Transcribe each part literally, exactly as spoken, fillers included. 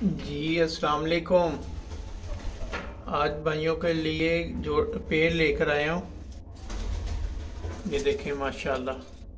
जी अस्सलाम वालेकुम। आज भाइयों के लिए जो पेड़ लेकर आया हूँ, ये देखें माशाल्लाह।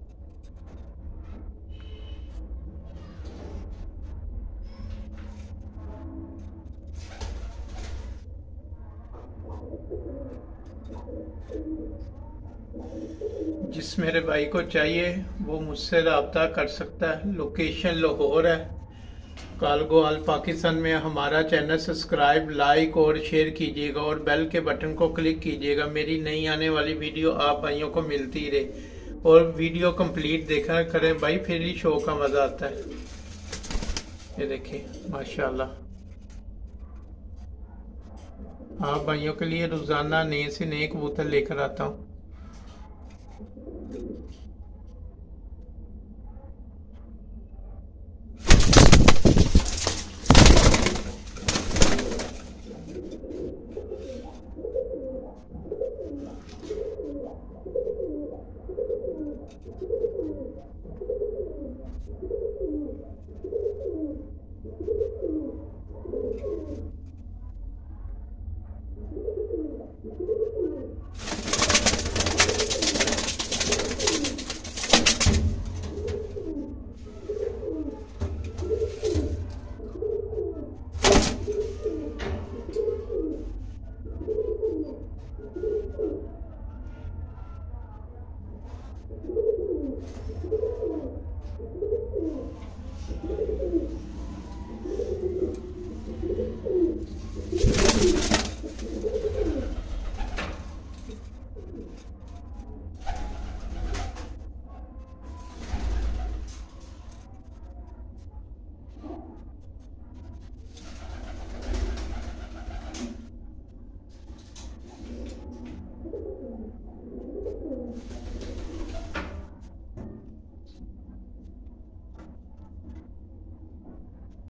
जिस मेरे भाई को चाहिए वो मुझसे रब्ता कर सकता है। लोकेशन लाहौर है, कालगोवाल पाकिस्तान में। हमारा चैनल सब्सक्राइब, लाइक और शेयर कीजिएगा और बेल के बटन को क्लिक कीजिएगा। मेरी नई आने वाली वीडियो आप भाइयों को मिलती रहे और वीडियो कंप्लीट देखा करें भाई, फिर ही शो का मजा आता है। ये देखिए माशाल्लाह। आप भाइयों के लिए रोजाना नए से नए कबूतर लेकर आता हूँ।